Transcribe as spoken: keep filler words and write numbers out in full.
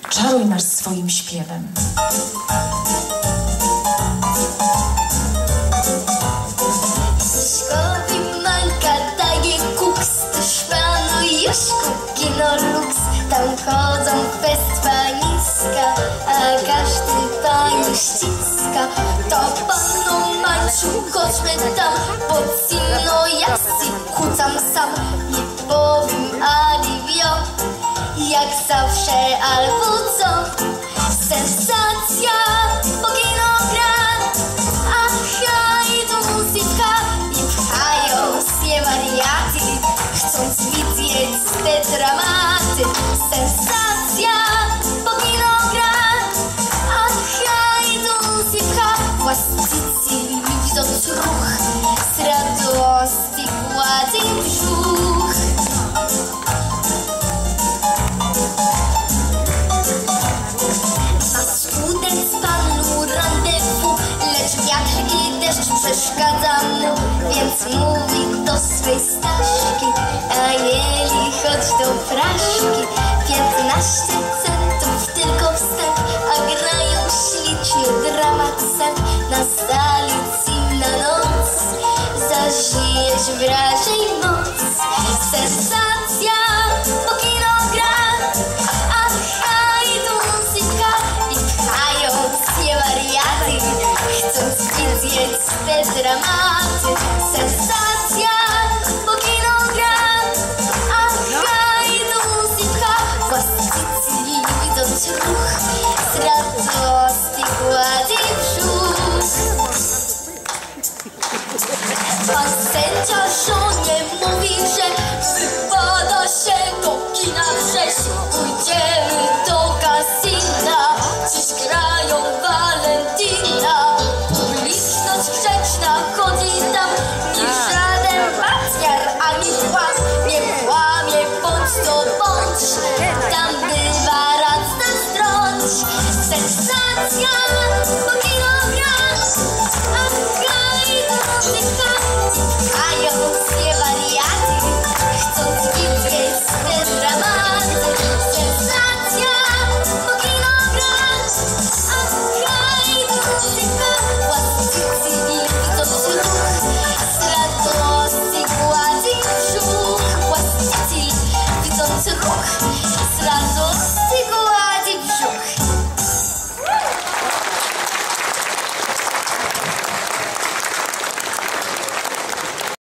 Czaruj nas swoim śpiewem. Szkoły manka daje kuks, tuż panu Juszku kino luks. Tam chodzą festwaniska, a każdy panią ściska. To panu Maciu, chodźmy tam, pod zimno jak si kucam sam. Nie powiem ani wio, jak zawsze albo co. Sensacja, bo kino gra, a i to muzyka. I pchają się wariaty, chcąc widzieć te dramaty. Sensacja, bo kino gra, a i to muzyka. Właściciel widząc ruch, z radości gładzi brzuch. Przeszkadza mu, więc mówi do swej Staszki: Anieli, chodź do fraszki. Piętnaście centów tylko wstęp, a grają ślicznie dramat sen. Na sali zimna noc, zażyjesz wrażeń moc. Sensacja, bo kino gra, a i to muzyka. I pchają się wariaty, chcąc widzieć te dramaty. Sensacja, bo kino gra, a i to muzyka. Właściciel widząc ruch, z radości gładzi brzuch. Pan sędzia żonie mówi, że wypada się do kina wrześ. Pójdziemy do kasina, dziś grają Valentina. Publiczność grzeczna chodzi tam, nie żaden pacjar ani kłam. Nie kłamie, bądź to bądź,